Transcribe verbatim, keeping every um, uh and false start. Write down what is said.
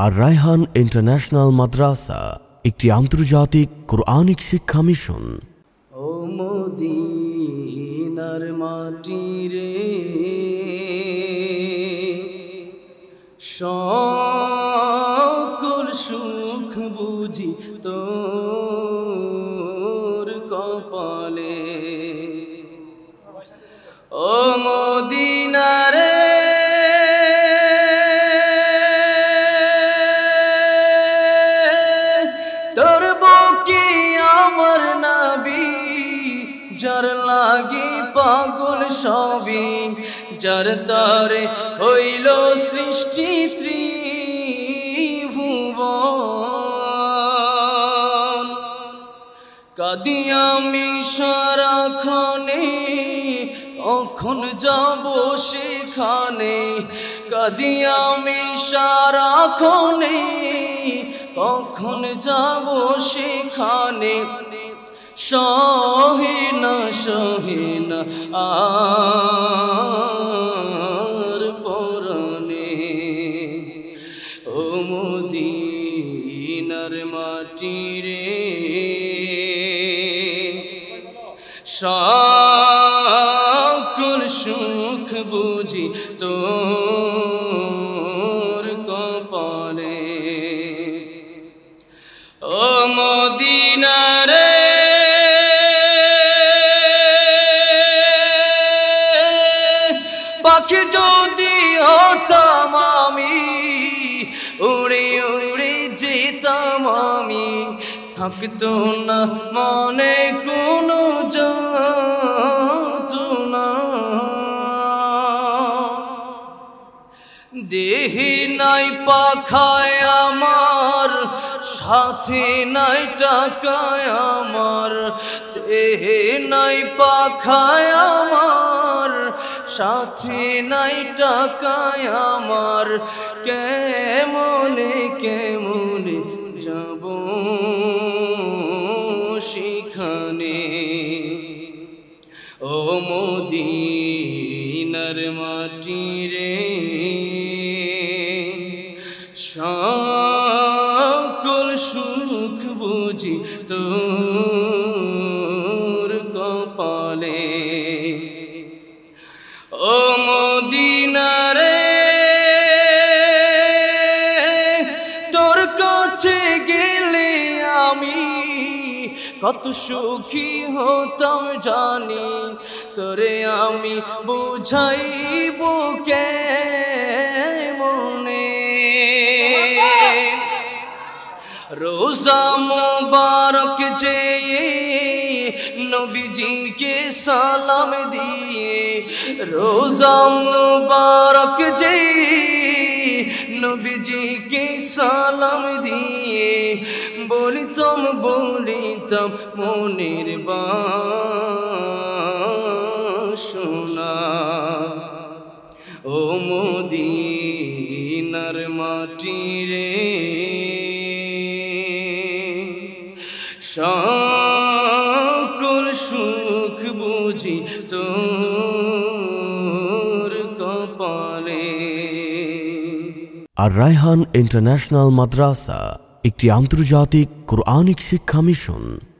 আর Raihan international মাদ্রাসা একটি আন্তর্জাতিক Quranic শিক্ষা মিশন। ও মদিনার মাটি রে, সকল সুখ বুঝি তোর কপালে। ও মদিনা রে, তোর বুকে আমার নবী, যার লাগি পাগল সবই, যার তারে হইল সৃষ্টি ত্রিভুবন। কাঁদি আমি সারাক্ষণে, কখন যাব সেখানে। কাঁদি আমি সারাক্ষণে, কখন যাব সেখানে। সহে না সহে না আর পরাণে। ও মদিনার মাটি রে, সকল সুখ বুঝি তোর কপালে। ও মদিনা রে, পাখি যদি হতাম আমি, উড়ে উড়ে যেতাম আমি, থাকতো না মনে কোনো যন্ত্রণা। দেহে নাই পাখায় আমার, সাথে নাই টাকায় আমার। দেহে নাই পাখায় আমার, সাথে নাই টাকায় আমার। কেমনে কেমনে যাব সেখানে। ও মদিনার মাটি রে, সকল সুখ বুঝি তোর কপালে। ও মদিনা রে, তোর কাছে গেলে আমি কত সুখী হতাম জানি। তোরে আমি বুঝাইব কেমনে। রোজা মুবারক যে নবীজিকে সালাম দিয়ে, রোজা মুবারক যে নবীজিকে সালাম দিয়ে, বলিতাম বলিতাম মনের বাসনা। ও মদিনার মাটি রে, সকল সুখ বুঝি তোর কপালে। আর রায়হান ইন্টারন্যাশনাল মাদ্রাসা একটি আন্তর্জাতিক কোরআনিক শিক্ষা মিশন।